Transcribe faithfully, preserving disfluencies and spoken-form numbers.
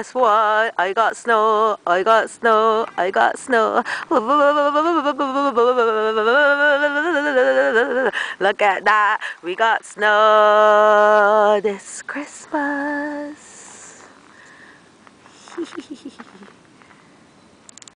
guess what? I got snow, I got snow, I got snow. Look at that, we got snow this Christmas.